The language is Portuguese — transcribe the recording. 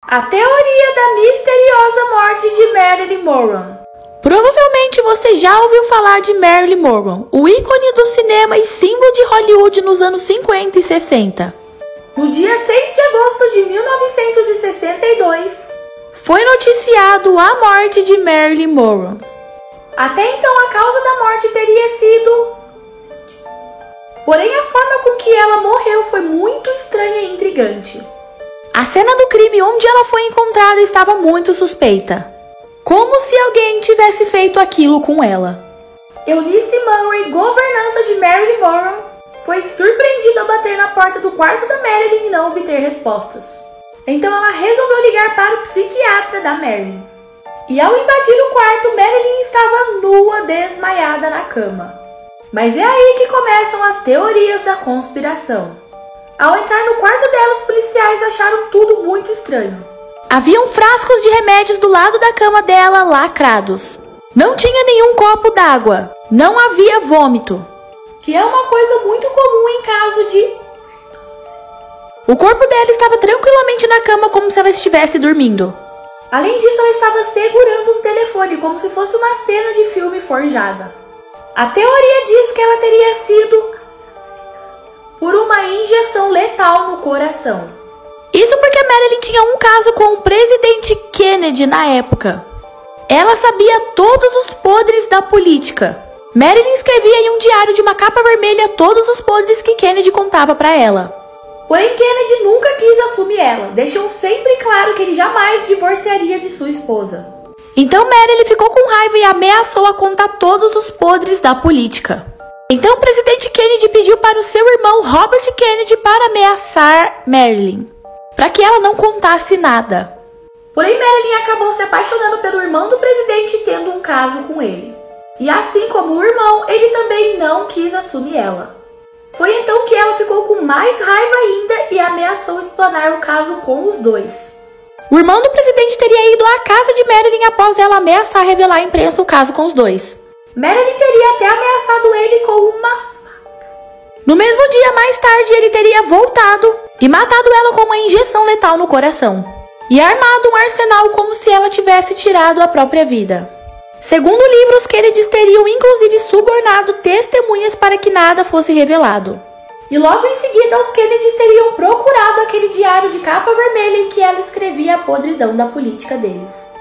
A teoria da misteriosa morte de Marilyn Monroe. Provavelmente você já ouviu falar de Marilyn Monroe, o ícone do cinema e símbolo de Hollywood nos anos 50 e 60. No dia 6 de agosto de 1962, foi noticiado a morte de Marilyn Monroe. Até então a causa da morte teria sido... Porém a forma com que ela morreu foi muito estranha e intrigante. A cena do crime onde ela foi encontrada estava muito suspeita. Como se alguém tivesse feito aquilo com ela. Eunice Murray, governanta de Marilyn Monroe, foi surpreendida ao bater na porta do quarto da Marilyn e não obter respostas. Então ela resolveu ligar para o psiquiatra da Marilyn. E ao invadir o quarto, Marilyn estava nua, desmaiada na cama. Mas é aí que começam as teorias da conspiração. Ao entrar no quarto dela, os policiais acharam tudo muito estranho. Haviam frascos de remédios do lado da cama dela lacrados. Não tinha nenhum copo d'água. Não havia vômito, que é uma coisa muito comum em caso de... O corpo dela estava tranquilamente na cama como se ela estivesse dormindo. Além disso, ela estava segurando um telefone como se fosse uma cena de filme forjada. A teoria diz que ela teria sido por uma injeção letal no coração. Isso porque Marilyn tinha um caso com o presidente Kennedy na época. Ela sabia todos os podres da política. Marilyn escrevia em um diário de uma capa vermelha todos os podres que Kennedy contava para ela. Porém, Kennedy nunca quis assumir ela, deixou sempre claro que ele jamais divorciaria de sua esposa. Então Marilyn ficou com raiva e ameaçou a contar todos os podres da política. Então o presidente Kennedy pediu para o seu irmão Robert Kennedy para ameaçar Marilyn, para que ela não contasse nada. Porém, Marilyn acabou se apaixonando pelo irmão do presidente e tendo um caso com ele. E assim como o irmão, ele também não quis assumir ela. Foi então que ela ficou com mais raiva ainda e ameaçou explanar o caso com os dois. O irmão do presidente teria ido à casa de Marilyn após ela ameaçar revelar à imprensa o caso com os dois. Marilyn teria até ameaçado ele com uma faca. No mesmo dia, mais tarde, ele teria voltado e matado ela com uma injeção letal no coração. E armado um arsenal como se ela tivesse tirado a própria vida. Segundo livros, Kennedy teriam inclusive subornado testemunhas para que nada fosse revelado. E logo em seguida, os Kennedys teriam procurado aquele diário de capa vermelha em que ela escrevia a podridão da política deles.